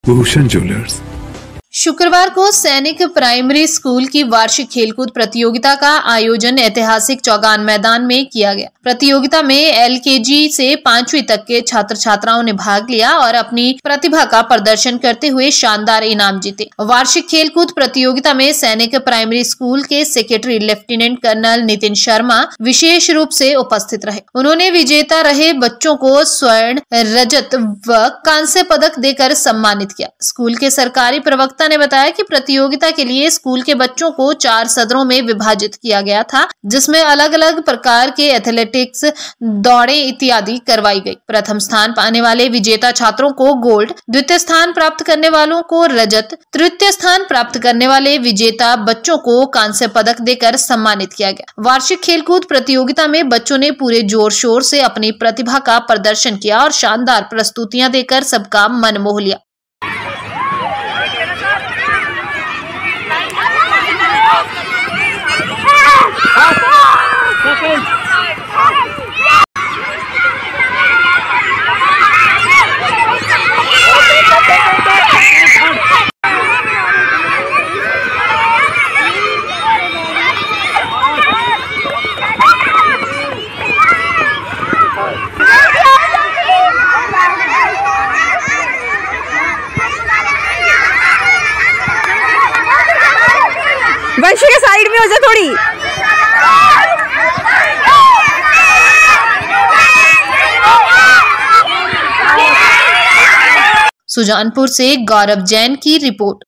Bhushan jewellers. शुक्रवार को सैनिक प्राइमरी स्कूल की वार्षिक खेलकूद प्रतियोगिता का आयोजन ऐतिहासिक चौगान मैदान में किया गया। प्रतियोगिता में एलकेजी से 5वीं तक के छात्र छात्राओं ने भाग लिया और अपनी प्रतिभा का प्रदर्शन करते हुए शानदार इनाम जीते। वार्षिक खेलकूद प्रतियोगिता में सैनिक प्राइमरी स्कूल के secretary lieutenant colonel Nitin Sharma विशेष रूप से उपस्थित रहे। उन्होंने विजेता रहे बच्चों को स्वर्ण, रजत व कांस्य पदक देकर सम्मानित किया। स्कूल के सरकारी प्रवक्ता ने बताया कि प्रतियोगिता के लिए स्कूल के बच्चों को 4 सदरों में विभाजित किया गया था, जिसमें अलग अलग प्रकार के एथलेटिक्स, दौड़े इत्यादि करवाई गई। प्रथम स्थान पाने वाले विजेता छात्रों को गोल्ड, द्वितीय स्थान प्राप्त करने वालों को रजत, तृतीय स्थान प्राप्त करने वाले विजेता बच्चों को कांस्य पदक देकर सम्मानित किया गया। वार्षिक खेलकूद प्रतियोगिता में बच्चों ने पूरे जोर शोर से अपनी प्रतिभा का प्रदर्शन किया और शानदार प्रस्तुतियां देकर सबका मन मोह लिया। वंशी के साइड में हो जा थोड़ी। सुजानपुर से गौरव जैन की रिपोर्ट।